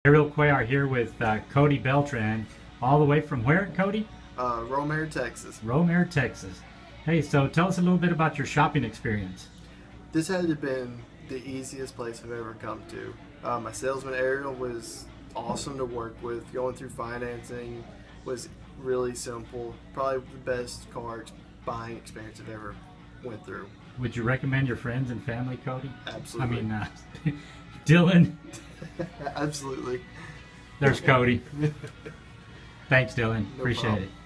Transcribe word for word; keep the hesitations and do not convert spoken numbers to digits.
Ariel Cuellar here with uh, Cody Beltran, all the way from where, Cody? Uh, Romare, Texas. Romare, Texas. Hey, so tell us a little bit about your shopping experience. This had to have been the easiest place I've ever come to. Uh, my salesman Ariel was awesome to work with. Going through financing was really simple. Probably the best car buying experience I've ever went through. Would you recommend your friends and family, Cody? Absolutely. I mean, uh, Dylan. Absolutely. There's Cody. Thanks, Dylan. No Appreciate problem. it.